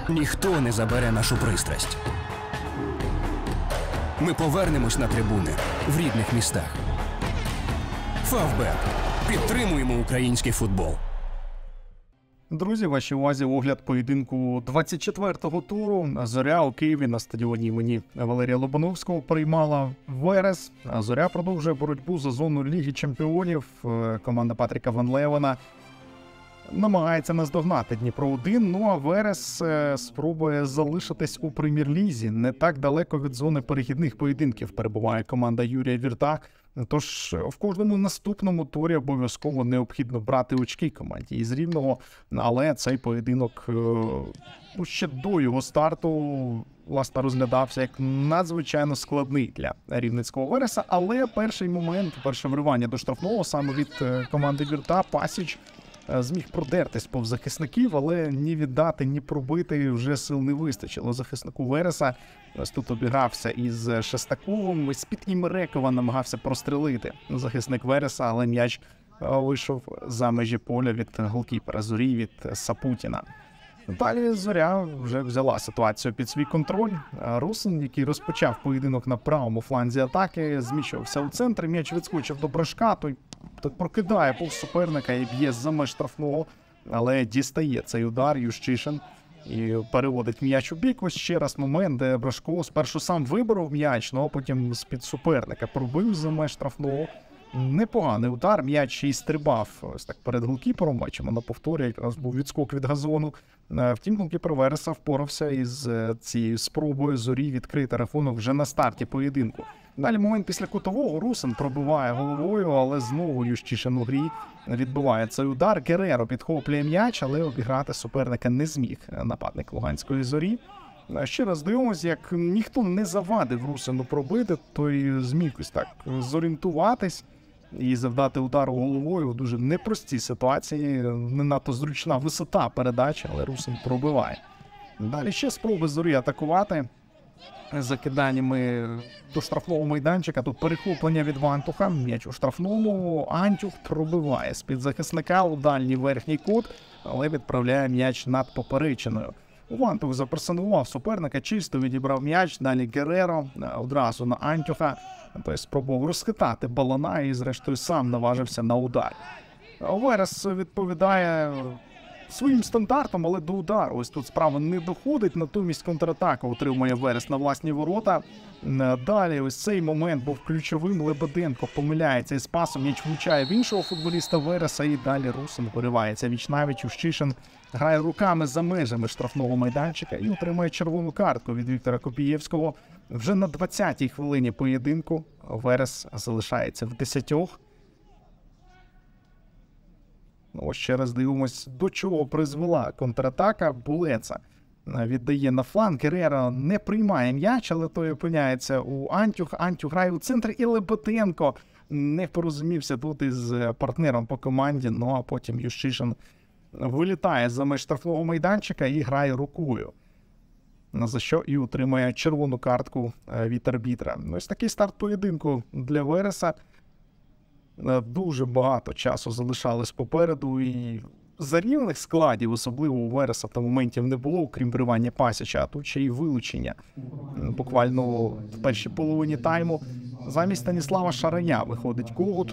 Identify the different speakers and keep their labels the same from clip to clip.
Speaker 1: Ніхто не забере нашу пристрасть. Ми повернемось на трибуни в рідних містах. Фавбет. Підтримуємо український футбол.
Speaker 2: Друзі, вашій увазі огляд поєдинку 24-го туру. Зоря у Києві на стадіоні імені Валерія Лобановського приймала Верес. Зоря продовжує боротьбу за зону Ліги Чемпіонів. Команда Патріка Ван Левена намагається наздогнати Дніпро-1, ну а Верес спробує залишитись у прем'єр-лізі. Не так далеко від зони перехідних поєдинків перебуває команда Юрія Вірта. Тож в кожному наступному турі обов'язково необхідно брати очки команді із Рівного. Але цей поєдинок ще до його старту власне розглядався як надзвичайно складний для рівненського Вереса. Але перший момент, перше вривання до штрафного саме від команди Вірта, Пасіч зміг продертись повз захисників, але ні віддати, ні пробити вже сил не вистачило захиснику Вереса. Ось тут обігрався із Шестаковим, з-під Імерекова намагався прострелити захисник Вереса, але м'яч вийшов за межі поля від голкіпера Зорі, від Сапутіна. Далі Зоря вже взяла ситуацію під свій контроль. Русин, який розпочав поєдинок на правому фланзі атаки, зміщувався у центрі, м'яч відскочив до Брашка, той прокидає повз суперника і б'є за меж штрафного, але дістає цей удар Ющишин і переводить м'яч у бік. Ось ще раз момент, де Брашко спершу сам виборов м'яч, ну а потім з-під суперника пробив за меж штрафного. Непоганий удар, м'яч і стрибав ось так перед голкіпером, бачимо на повторі, якраз був відскок від газону. Втім, голкіпер Вереса впорався із цією спробою Зорі відкрити рахунок вже на старті поєдинку. Далі момент після кутового, Русин пробиває головою, але знову Ющишин у грі відбиває цей удар. Гереро підхоплює м'яч, але обіграти суперника не зміг нападник Луганської Зорі. Ще раз дивимось, як ніхто не завадив Русину пробити, той зміг ось так зорієнтуватись і завдати удару головою в дуже непростій ситуації. Не надто зручна висота передачі, але Русин пробиває. Далі ще спроби Зорі атакувати закиданнями до штрафного майданчика. Тут перехоплення від Вантуха, м'яч у штрафному, Антюх пробиває з-під захисника у дальній верхній кут, але відправляє м'яч над поперечиною. Вантух заперсонував суперника, чисто відібрав м'яч, далі Гереро одразу на Антюха, тобто спробував розхитати Балана і зрештою сам наважився на удар. Верес відповідає своїм стандартом, але до удару ось тут справа не доходить, натомість контратаку отримує Верес на власні ворота. Далі ось цей момент був ключовим, Лебеденко помиляється із пасом, м'яч влучає в іншого футболіста Вереса і далі Русин виривається віч-навіч. Ущишин грає руками за межами штрафного майданчика і отримує червону картку від Віктора Копієвського. Вже на 20-й хвилині поєдинку Верес залишається в 10. Ось ще раз дивимось, до чого призвела контратака. Булеца віддає на фланг, Гереро не приймає м'яч, але той опиняється у Антюх. Антюх грає у центрі і Лебеденко не порозумівся тут із партнером по команді, ну а потім Ющишин вилітає за меж штрафного майданчика і грає рукою, за що і отримує червону картку від арбітра. Ось такий старт поєдинку для Вереса. Дуже багато часу залишалось попереду, і зарівних складів, особливо у Вереса, та моментів не було, окрім вривання Пасіча, а тут ще й вилучення. Буквально в першій половині тайму замість Станіслава Шараня виходить Когут.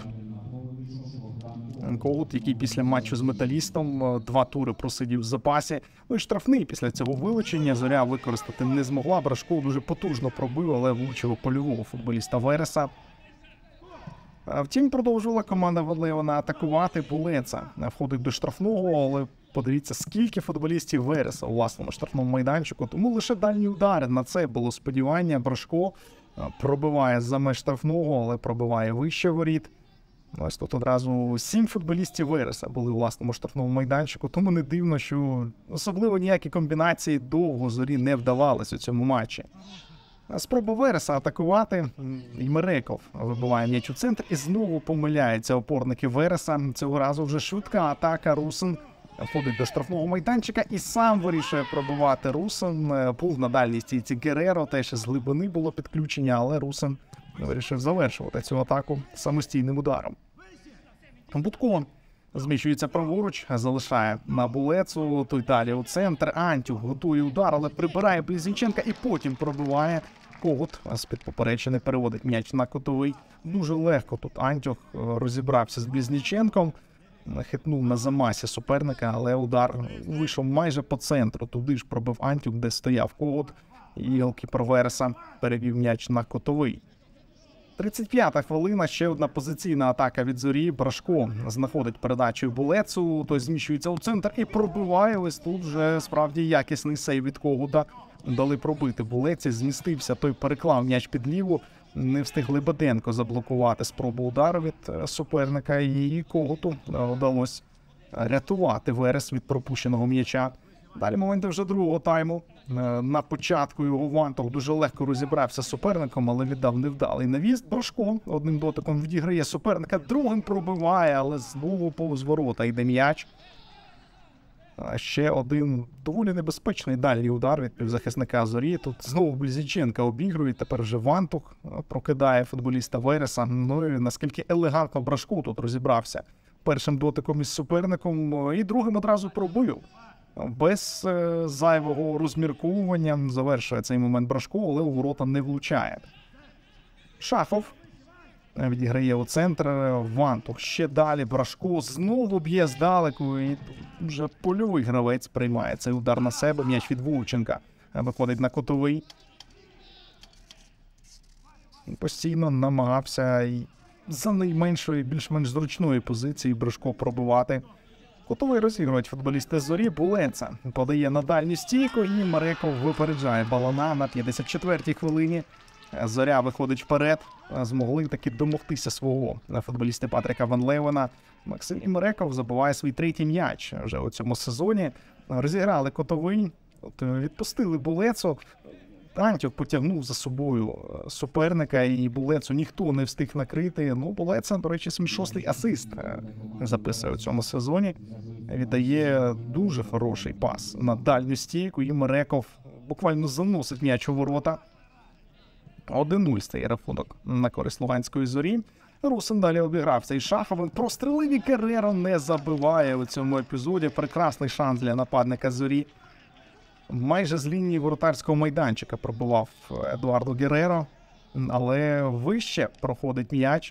Speaker 2: Когут, який після матчу з Металістом 2 тури просидів в запасі. Ну і штрафний після цього вилучення Зоря використати не змогла. Брашко дуже потужно пробив, але влучив польового футболіста Вереса. Втім, продовжувала команда Ван Левена атакувати. Булеца входить до штрафного, але подивіться, скільки футболістів Вереса у власному штрафному майданчику. Тому лише дальні удари, на це було сподівання. Брашко пробиває за меж штрафного, але пробиває вище воріт. Ось тут одразу 7 футболістів Вереса були у власному штрафному майданчику, тому не дивно, що особливо ніякі комбінації довго Зорі не вдавались у цьому матчі. Спроба Вереса атакувати, Імереков вибиває м'яч у центр і знову помиляються опорники Вереса. Цього разу вже швидка атака, Русин входить до штрафного майданчика і сам вирішує пробивати. Русин був на дальній стійці Гереро, теж з глибини було підключення, але Русин вирішив завершувати цю атаку самостійним ударом. Будко Зміщується праворуч, залишає на Булецу, той далі у центр, Антюх готує удар, але прибирає Близніченка і потім пробиває. Когут з-під поперечини переводить м'яч на кутовий. Дуже легко тут Антюх розібрався з Близніченком, хитнув на замасі суперника, але удар вийшов майже по центру. Туди ж пробив Антюх, де стояв Когут, і голкіпер Вереса перевів м'яч на кутовий. 35-та хвилина, ще одна позиційна атака від Зорі. Брашко знаходить передачу Булецу, той зміщується у центр і пробиває. Ось тут вже справді якісний сейв від Когута. Дали пробити Булеці, змістився, той переклав м'яч під ліву. Не встиг Лебеденко заблокувати спробу удару від суперника, і Когуту вдалося рятувати Верес від пропущеного м'яча. Далі моменти вже другого тайму. На початку його Вантух дуже легко розібрався з суперником, але віддав невдалий навіс. Брашко одним дотиком відіграє суперника, другим пробиває, але знову повз ворота йде м'яч. Ще один доволі небезпечний дальній удар від півзахисника Зорі. Тут знову Близніченка обігрує, тепер вже Вантух прокидає футболіста Вереса. Ну і наскільки елегантно Брашко тут розібрався першим дотиком із суперником і другим одразу пробив. Без зайвого розмірковування завершує цей момент Брашко, але у ворота не влучає. Шахов відіграє у центр, Вантух ще далі, Брашко знову б'є здалеку, і вже польовий гравець приймає цей удар на себе, м'яч від Вовченка виходить на кутовий. Постійно намагався і за найменшої, більш-менш зручної позиції Брашко пробивати. Кутовий розігрують футболісти Зорі. Булеца подає на дальню стійку, і Мареков випереджає Балана на 54-й хвилині. Зоря виходить вперед. Змогли таки домогтися свого футболісти Патріка Ван Левена. Максим Мареков забиває свій третій м'яч вже у цьому сезоні. Розіграли Кутовий, відпустили Булецу. Антюх потягнув за собою суперника, і Булецу ніхто не встиг накрити. Ну, Булеца, до речі, свій 6-й асист записує у цьому сезоні. Віддає дуже хороший пас на дальню стійку, і Мареков буквально заносить м'яч у ворота. 1-0 стає рахунок на користь Луганської Зорі. Русин далі обігрався із Шаховим. Прострелив, і Герреро не забиває у цьому епізоді. Прекрасний шанс для нападника Зорі. Майже з лінії воротарського майданчика пробивав Едуардо Герреро, але вище проходить м'яч.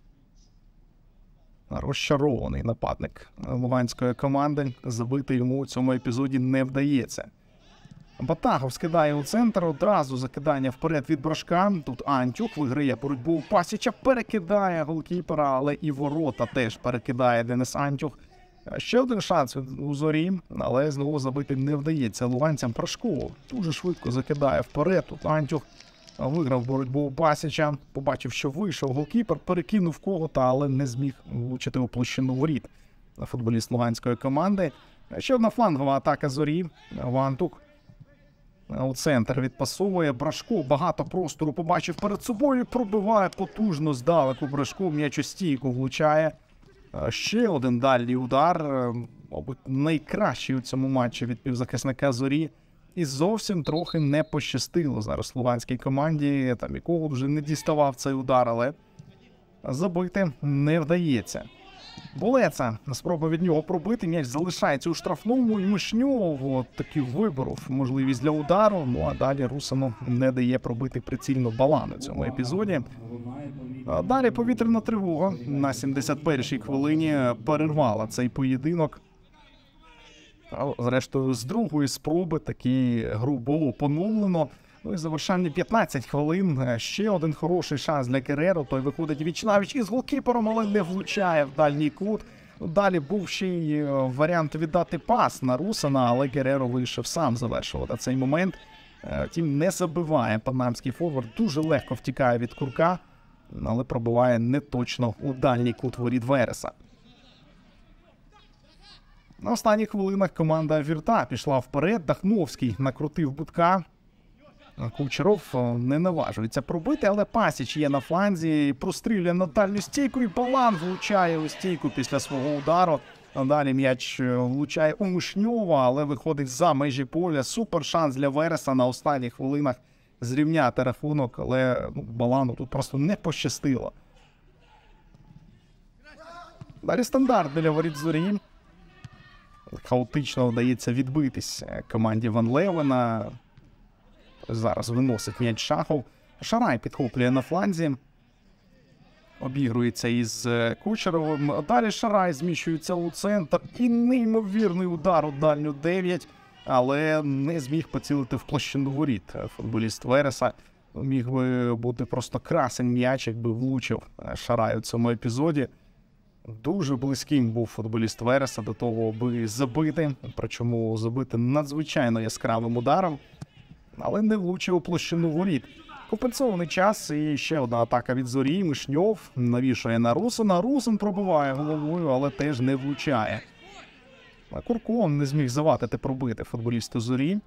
Speaker 2: Розчарований нападник луганської команди. Забити йому у цьому епізоді не вдається. Батагов скидає у центр, одразу закидання вперед від Брашка. Тут Антюх виграє боротьбу у Пасіча, перекидає голкіпера, але і ворота теж перекидає Денис Антюх. Ще один шанс у Зорі, але знову забити не вдається луганцям. Брашко дуже швидко закидає вперед. Тут Антюх виграв боротьбу у Пасіча, побачив, що вийшов голкіпер, перекинув Когута, але не зміг влучити у площину воріт футболіст луганської команди. Ще одна флангова атака Зорі. Вантух у центр відпасовує. Брашко багато простору побачив перед собою, пробиває потужно здалеку. Брашко м'яч у стійку влучає. Ще один дальній удар, мабуть, найкращий у цьому матчі від півзахисника Зорі. І зовсім трохи не пощастило зараз луганській команді. Там нікого вже не діставав цей удар, але забити не вдається. Булеца спроба від нього пробити, м'яч залишається у штрафному, і Мишньов таки виборов можливість для удару. Ну а далі Русину не дає пробити прицільно Балан у цьому епізоді. Далі повітряна тривога на 71-й хвилині перервала цей поєдинок. Зрештою, з другої спроби таки гру було поновлено. Ну і завершальні 15 хвилин. Ще один хороший шанс для Герреро. Той виходить віч-навіч із голкіпером, але не влучає в дальній кут. Далі був ще й варіант віддати пас на Русина, але Герреро вийшов сам завершувати цей момент. Втім, не забиває панамський форвард. Дуже легко втікає від курка, але пробиває неточно у дальній кут воріт Вереса. На останніх хвилинах команда Вірта пішла вперед. Дахновський накрутив Будка. Кучеров не наважується пробити, але Пасіч є на фланзі, прострілює на дальню стійку, і Балан влучає у стійку після свого удару. Далі м'яч влучає у Мишньова, але виходить за межі поля. Супер шанс для Вереса на останніх хвилинах зрівняти рахунок, але Балану тут просто не пощастило. Далі стандарт біля воріт Зорі. Хаотично вдається відбитись команді Ван Левена. Зараз виносить м'яч Шахов. Шарай підхоплює на фланзі. Обігрується із Кучеровим. Далі Шарай зміщується у центр. І неймовірний удар у дальню 9. Але не зміг поцілити в площину воріт. Футболіст Вереса міг би бути просто красень м'яч, якби влучив Шарай у цьому епізоді. Дуже близьким був футболіст Вереса до того, аби забити. Причому забити надзвичайно яскравим ударом. Але не влучив у площину воріт. Компенсований час і ще одна атака від Зорі. Мишньов навішує на Русина. Русин пробиває головою, але теж не влучає. Курко не зміг завадити пробити футболісту Зорі.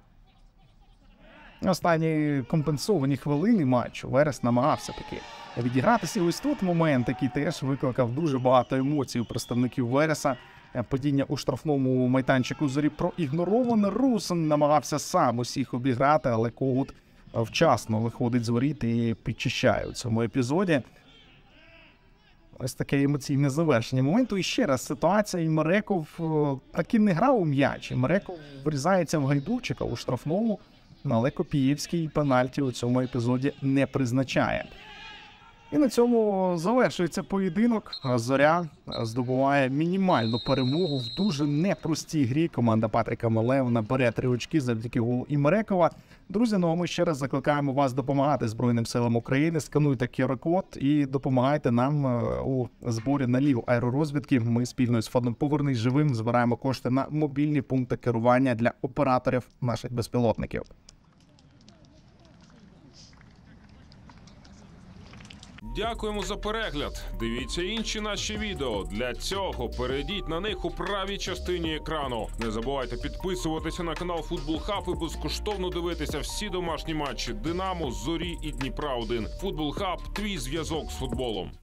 Speaker 2: Останні компенсовані хвилини матчу Верес намагався таки відігратися. Ось тут момент, який теж викликав дуже багато емоцій у представників Вереса. Падіння у штрафному майданчику Зорі проігноровано. Русин намагався сам усіх обіграти, але Когут вчасно виходить з воріт і підчищає у цьому епізоді. Ось таке емоційне завершення моменту. І ще раз ситуація. Імереков таки не грав у м'яч. Імереков врізається в Гайдучика у штрафному, але Копієвський пенальті у цьому епізоді не призначає. І на цьому завершується поєдинок. Зоря здобуває мінімальну перемогу в дуже непростій грі. Команда Патріка Малевина бере 3 очки завдяки голу Імерекова. Друзі, ну а ми ще раз закликаємо вас допомагати Збройним силам України. Скануйте QR-код і допомагайте нам у зборі на Лігу аеророзвідки. Ми спільно з фондом «Повернись живим» збираємо кошти на мобільні пункти керування для операторів наших безпілотників.
Speaker 3: Дякуємо за перегляд. Дивіться інші наші відео. Для цього перейдіть на них у правій частині екрану. Не забувайте підписуватися на канал Футбол Хаб і безкоштовно дивитися всі домашні матчі Динамо, Зорі і Дніпра 1. Футбол Хаб – твій зв'язок з футболом.